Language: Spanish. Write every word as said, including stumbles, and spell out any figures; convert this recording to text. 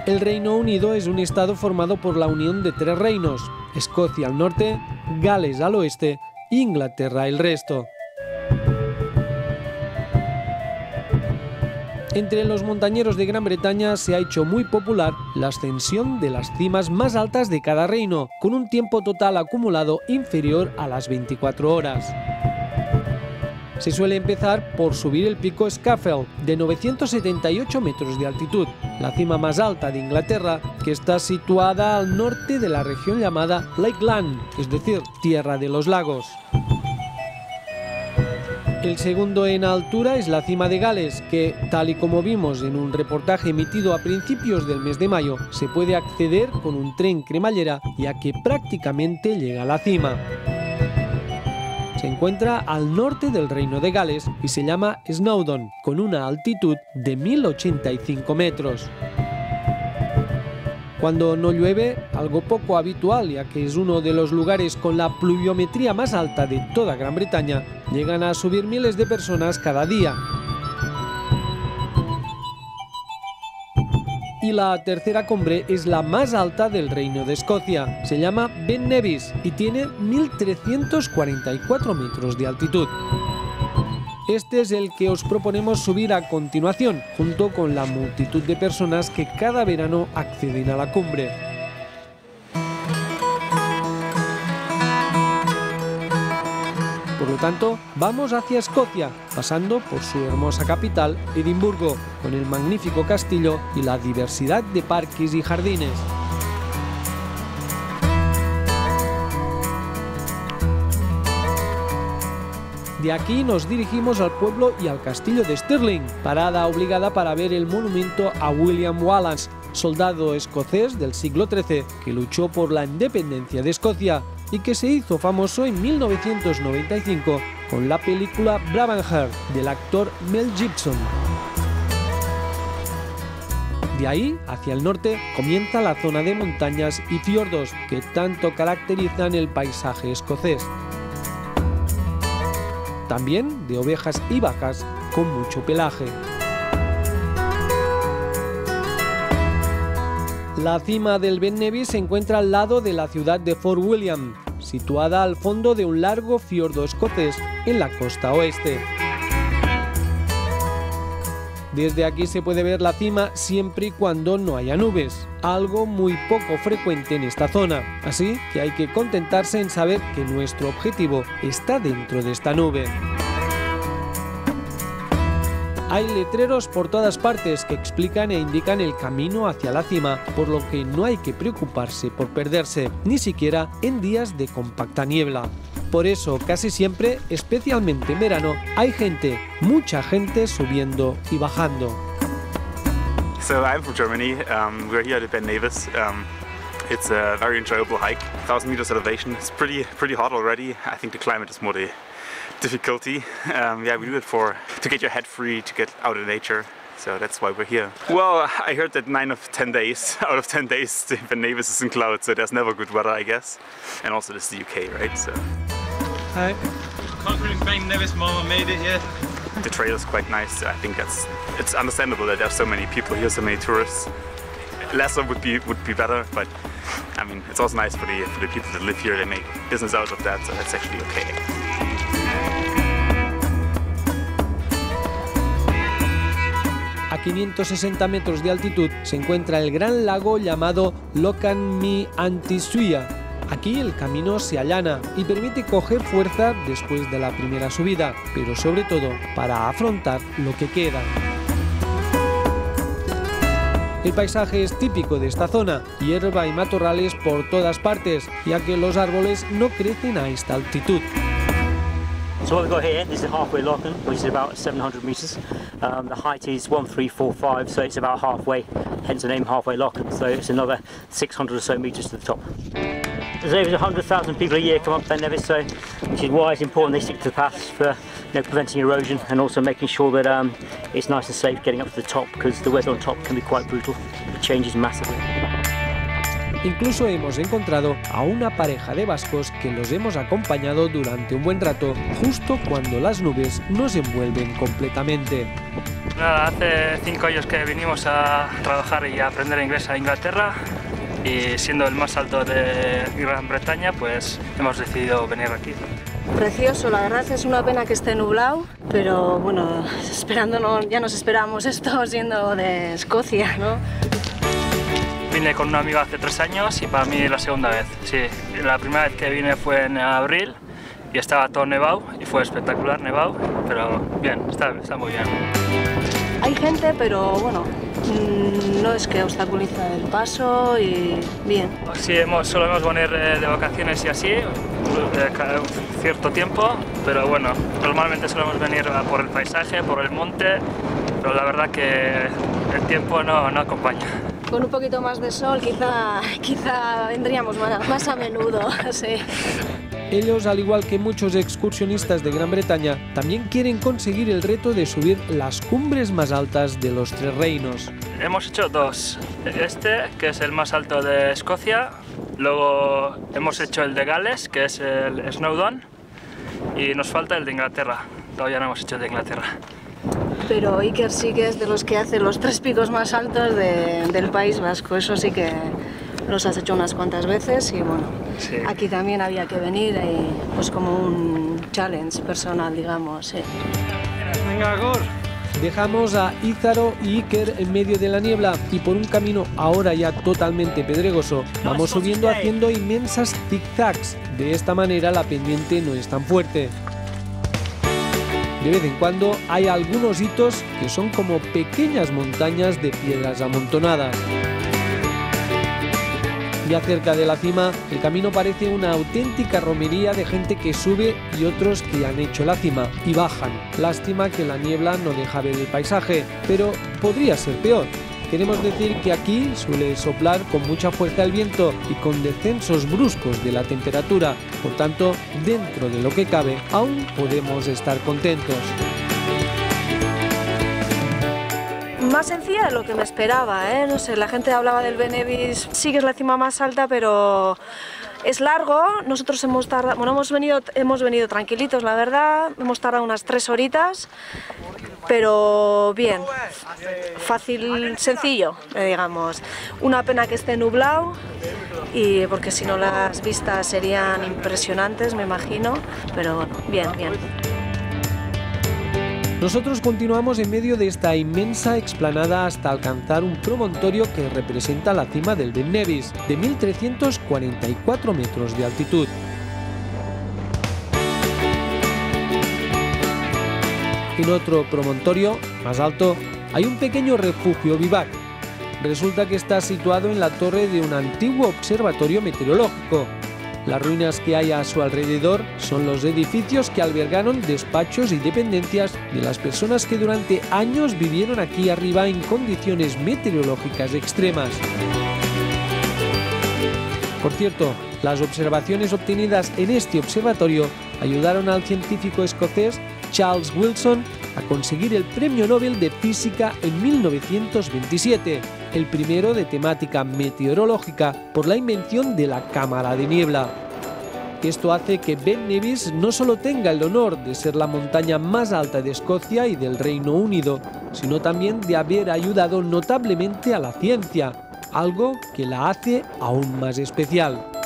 El Reino Unido es un estado formado por la unión de tres reinos: Escocia al norte, Gales al oeste e Inglaterra el resto. Entre los montañeros de Gran Bretaña se ha hecho muy popular la ascensión de las cimas más altas de cada reino, con un tiempo total acumulado inferior a las veinticuatro horas. Se suele empezar por subir el pico Scafell, de novecientos setenta y ocho metros de altitud, la cima más alta de Inglaterra, que está situada al norte de la región llamada Lakeland, es decir, Tierra de los Lagos. El segundo en altura es la cima de Gales, que, tal y como vimos en un reportaje emitido a principios del mes de mayo, se puede acceder con un tren cremallera, ya que prácticamente llega a la cima. Se encuentra al norte del Reino de Gales y se llama Snowdon, con una altitud de mil ochenta y cinco metros. Cuando no llueve, algo poco habitual, ya que es uno de los lugares con la pluviometría más alta de toda Gran Bretaña, llegan a subir miles de personas cada día. Y la tercera cumbre es la más alta del Reino de Escocia. Se llama Ben Nevis y tiene mil trescientos cuarenta y cuatro metros de altitud. Este es el que os proponemos subir a continuación, junto con la multitud de personas que cada verano acceden a la cumbre. Por lo tanto, vamos hacia Escocia, pasando por su hermosa capital, Edimburgo, con el magnífico castillo y la diversidad de parques y jardines. De aquí nos dirigimos al pueblo y al castillo de Stirling, parada obligada para ver el monumento a William Wallace, soldado escocés del siglo trece que luchó por la independencia de Escocia y que se hizo famoso en mil novecientos noventa y cinco con la película Braveheart del actor Mel Gibson. De ahí, hacia el norte, comienza la zona de montañas y fiordos que tanto caracterizan el paisaje escocés. También de ovejas y vacas con mucho pelaje. La cima del Ben Nevis se encuentra al lado de la ciudad de Fort William, situada al fondo de un largo fiordo escocés en la costa oeste. Desde aquí se puede ver la cima siempre y cuando no haya nubes, algo muy poco frecuente en esta zona, así que hay que contentarse en saber que nuestro objetivo está dentro de esta nube. Hay letreros por todas partes que explican e indican el camino hacia la cima, por lo que no hay que preocuparse por perderse, ni siquiera en días de compacta niebla. Por eso, casi siempre, especialmente en verano, hay gente, mucha gente subiendo y bajando. So I'm from Germany. Um, we're here at the Ben Nevis. Um, it's a very enjoyable hike. one thousand meters elevation. It's pretty pretty hot already. I think the climate is more the difficulty. Um, yeah, we do it for to get your head free, to get out in nature. So that's why we're here. Well, I heard that nine of ten days out of ten days the Ben Nevis is in clouds, so there's never good weather, I guess. And also this is the U K, right? So. Hi. Conquering Ben Nevis, Mama made it here. The trail is quite nice. I think that's it's understandable that there's so many people here, so many tourists. Lesser would be would be better, but I mean it's also nice for the for the people that live here. They make business out of that, so that's actually okay. A quinientos sesenta metros de altitud se encuentra el gran lago llamado Locan Mi Antisuia. Aquí el camino se allana y permite coger fuerza después de la primera subida, pero sobre todo para afrontar lo que queda. El paisaje es típico de esta zona, hierba y matorrales por todas partes, ya que los árboles no crecen a esta altitud. So what we've got here, this is halfway Locan, which is about seven hundred meters. Um, the height is one three four five, so it's about halfway, hence the name Halfway Locan. So it's another six hundred or so meters to the top. There's over one hundred thousand people a year come up Ben Nevis, so which is why it's important they stick to the paths for you know, preventing erosion and also making sure that um, it's nice and safe getting up to the top, because the weather on top can be quite brutal. It changes massively. Incluso hemos encontrado a una pareja de vascos que los hemos acompañado durante un buen rato, justo cuando las nubes nos envuelven completamente. Nada, hace cinco años que vinimos a trabajar y a aprender inglés a Inglaterra y siendo el más alto de Gran Bretaña, pues hemos decidido venir aquí. Precioso, la verdad es una pena que esté nublado, pero bueno, esperándonos, ya nos esperábamos esto siendo de Escocia, ¿no? Vine con un amigo hace tres años y para mí la segunda vez, sí. La primera vez que vine fue en abril y estaba todo nevado y fue espectacular nevado, pero bien, está, está muy bien. Hay gente, pero bueno, no es que obstaculiza el paso y bien. Sí, hemos, solemos venir de vacaciones y así, cada cierto tiempo, pero bueno, normalmente solemos venir por el paisaje, por el monte, pero la verdad que el tiempo no, no acompaña. Con un poquito más de sol quizá, quizá vendríamos más, más a menudo, sí. Ellos, al igual que muchos excursionistas de Gran Bretaña, también quieren conseguir el reto de subir las cumbres más altas de los Tres Reinos. Hemos hecho dos. Este, que es el más alto de Escocia, luego hemos hecho el de Gales, que es el Snowdon, y nos falta el de Inglaterra. Todavía no hemos hecho el de Inglaterra. Pero Iker sí que es de los que hace los tres picos más altos de, del País Vasco, eso sí que los has hecho unas cuantas veces y bueno, sí. Aquí también había que venir y, pues como un challenge personal, digamos, sí. Venga, Gor. Dejamos a Ízaro y Iker en medio de la niebla y por un camino ahora ya totalmente pedregoso vamos subiendo haciendo inmensas zigzags. De esta manera la pendiente no es tan fuerte. De vez en cuando hay algunos hitos que son como pequeñas montañas de piedras amontonadas. Ya cerca de la cima, el camino parece una auténtica romería de gente que sube y otros que han hecho la cima y bajan. Lástima que la niebla no deja ver el paisaje, pero podría ser peor. Queremos decir que aquí suele soplar con mucha fuerza el viento y con descensos bruscos de la temperatura. Por tanto, dentro de lo que cabe, aún podemos estar contentos. Más sencilla de lo que me esperaba, ¿eh? No sé, la gente hablaba del Ben Nevis, sí que es la cima más alta, pero es largo. Nosotros hemos tardado, bueno, hemos venido, hemos venido tranquilitos, la verdad, hemos tardado unas tres horitas, pero bien, fácil, sencillo, digamos. Una pena que esté nublado, y porque si no las vistas serían impresionantes, me imagino, pero bueno, bien, bien. Nosotros continuamos en medio de esta inmensa explanada hasta alcanzar un promontorio que representa la cima del Ben Nevis, de mil trescientos cuarenta y cuatro metros de altitud. En otro promontorio, más alto, hay un pequeño refugio vivac. Resulta que está situado en la torre de un antiguo observatorio meteorológico. Las ruinas que hay a su alrededor son los edificios que albergaron despachos y dependencias de las personas que durante años vivieron aquí arriba en condiciones meteorológicas extremas. Por cierto, las observaciones obtenidas en este observatorio ayudaron al científico escocés Charles Wilson a conseguir el Premio Nobel de Física en mil novecientos veintisiete, el primero de temática meteorológica por la invención de la cámara de niebla. Esto hace que Ben Nevis no solo tenga el honor de ser la montaña más alta de Escocia y del Reino Unido, sino también de haber ayudado notablemente a la ciencia, algo que la hace aún más especial.